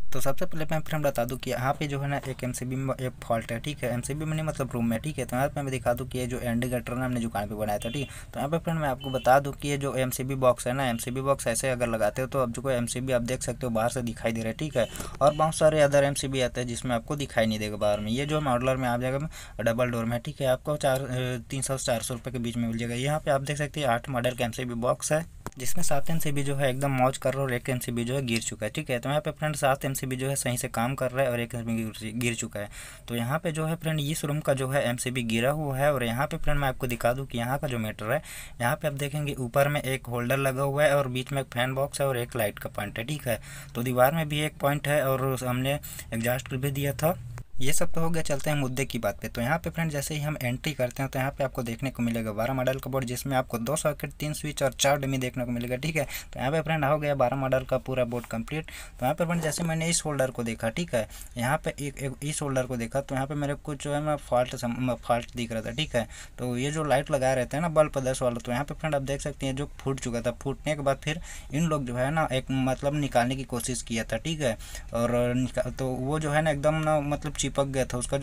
तो सबसे पहले मैं फ्रेंड बता दूं कि यहाँ पे जो है ना एक एमसीबी में एक फॉल्ट है, ठीक है। एमसीबी में नहीं मतलब रूम में, ठीक है। तो यहाँ पे मैं दिखा दूं कि ये जो इंडिकेटर ना हमने दुकान पे बनाया था, ठीक है। तो यहाँ पे फ्रेंड मैं आपको बता दूं कि ये जो एमसीबी बॉक्स है ना, एमसीबी बॉक्स ऐसे अगर लगाते हो तो अब जो एमसीबी आप देख सकते हो बाहर से दिखाई दे रहा है, ठीक है। और बहुत सारे अदर एमसीबी आते हैं जिसमें आपको दिखाई नहीं देगा बाहर में। ये जो मॉडलर में आ जाएगा डबल डोर में, ठीक है। आपको 300 से 400 रुपये के बीच में मिल जाएगा। यहाँ पे आप देख सकते हैं 8 मॉडल का एमसीबी बॉक्स है, जिसमें 7 एमसीबी जो है एकदम मौज कर रहा है और 1 एमसीबी जो है गिर चुका है, ठीक है। तो यहाँ पे फ्रेंड 7 एमसीबी जो है सही से काम कर रहा है और 1 एमसीबी गिर चुका है। तो यहाँ पे जो है फ्रेंड इस रूम का जो है एमसीबी गिरा हुआ है। और यहाँ पे फ्रेंड मैं आपको दिखा दूँ कि यहाँ का जो मीटर है, यहाँ पे आप देखेंगे ऊपर में एक होल्डर लगा हुआ है और बीच में एक फैन बॉक्स है और एक लाइट का पॉइंट है, ठीक है। तो दीवार में भी एक पॉइंट है और हमने एग्जॉस्ट भी दिया था। ये सब तो हो गया, चलते हैं मुद्दे की बात पे। तो यहाँ पे फ्रेंड जैसे ही हम एंट्री करते हैं तो यहाँ पे आपको देखने को मिलेगा 12 मॉडल का बोर्ड, जिसमें आपको 2 सॉकेट, 3 स्विच और 4 डमी देखने को मिलेगा, ठीक है। तो यहाँ पे फ्रेंड हो गया 12 मॉडल का पूरा बोर्ड कंप्लीट। तो यहाँ पे फ्रेंड जैसे मैंने इस होल्डर को देखा, ठीक है, यहाँ पे एक इस होल्डर को देखा तो यहाँ पे मेरे को जो है ना फॉल्ट दिख रहा था, ठीक है। तो ये जो लाइट लगाए रहते हैं ना बल्ब 10 वाला, तो यहाँ पे फ्रेंड आप देख सकते हैं जो फूट चुका था। फूटने के बाद फिर इन लोग जो है ना एक मतलब निकालने की कोशिश किया था, ठीक है। और तो वो जो है ना एकदम ना मतलब चिपक गया था। उसका जो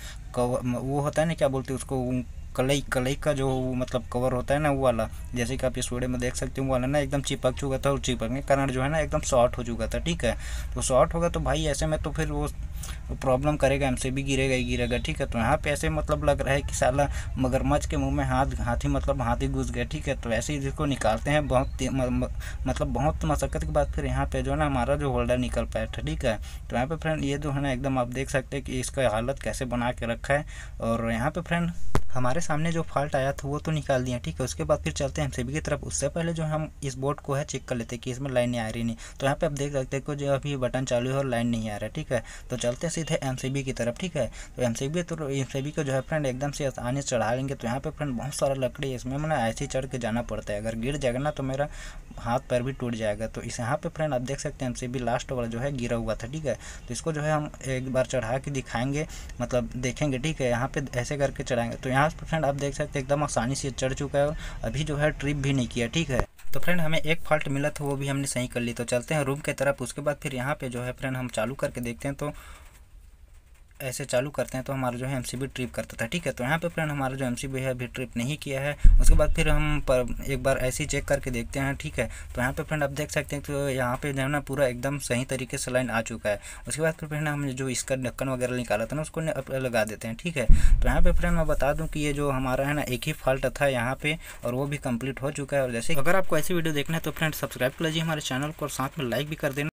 वो होता है ना, क्या बोलते हैं उसको, कलई कलई का जो मतलब कवर होता है ना वो वाला, जैसे कि आप इस वीडियो में देख सकते हो, वो वाला ना एकदम चिपक चुका था और चिपकने के कारण जो है ना एकदम शॉर्ट हो चुका था, ठीक है। तो शॉर्ट होगा तो भाई ऐसे में तो फिर वो प्रॉब्लम करेगा, एमसीबी गिरेगा ही गिरेगा, ठीक है। तो यहाँ पे ऐसे मतलब लग रहा है कि साला मगरमच्छ के मुंह में हाथी मतलब हाथी घुस गया, ठीक है। तो ऐसे ही इसको निकालते हैं मतलब बहुत मशक्कत के बाद फिर यहाँ पे जो है ना हमारा जो होल्डर निकल पाया था, ठीक है। तो यहाँ पे फ्रेंड ये जो है ना एकदम आप देख सकते हैं कि इसका हालत कैसे बना के रखा है। और यहाँ पे फ्रेंड हमारे सामने जो फॉल्ट आया था वो तो निकाल दिया, ठीक है। उसके बाद फिर चलते हैं एमसीबी की तरफ। उससे पहले जो हम इस बोर्ड को है चेक कर लेते हैं कि इसमें लाइन नहीं आ रही नहीं। तो यहाँ पे आप देख सकते हैं कि जो अभी बटन चालू है और लाइन नहीं आ रहा है, ठीक है। तो चलते हैं सीधे एमसीबी की तरफ, ठीक है। तो एमसीबी को जो है फ्रेंड एकदम से आसानी से चढ़ा लेंगे। तो यहाँ पे फ्रेंड बहुत सारा लकड़ी है, इसमें मैंने ऐसे ही चढ़ के जाना पड़ता है। अगर गिर जाएगा ना तो मेरा हाथ पैर भी टूट जाएगा। तो इस यहाँ पे फ्रेंड आप देख सकते हैं एमसीबी लास्ट वाला जो है गिरा हुआ था, ठीक है। तो इसको जो है हम एक बार चढ़ा के दिखाएंगे, मतलब देखेंगे, ठीक है। यहाँ पे ऐसे करके चढ़ाएंगे तो यहाँ पे फ्रेंड आप देख सकते हैं एकदम आसानी से चढ़ चुका है और अभी जो है ट्रिप भी नहीं किया, ठीक है। तो फ्रेंड हमें एक फॉल्ट मिला था वो भी हमने सही कर ली। तो चलते हैं रूम की तरफ। उसके बाद फिर यहाँ पे जो है फ्रेंड हम चालू करके देखते हैं। तो ऐसे चालू करते हैं तो हमारा जो है एमसीबी ट्रिप करता था, ठीक है। तो यहाँ पे फ्रेंड हमारा जो एमसीबी है अभी ट्रिप नहीं किया है। उसके बाद फिर हम एक बार ऐसे ही चेक करके देखते हैं, ठीक है। तो यहाँ पे फ्रेंड आप देख सकते हैं तो यहाँ पे जो है ना पूरा एकदम सही तरीके से लाइन आ चुका है। उसके बाद फिर फ्रेंड हमने जो इसका ढक्कन वगैरह निकाला था ना उसको लगा देते हैं, ठीक है। तो यहाँ पे फ्रेंड मैं बता दूँ कि ये जो हमारा है ना एक ही फॉल्ट था यहाँ पे और वो भी कंप्लीट हो चुका है। और जैसे अगर आपको ऐसी वीडियो देखना है तो फ्रेंड सब्सक्राइब कर लीजिए हमारे चैनल को और साथ में लाइक भी कर देना।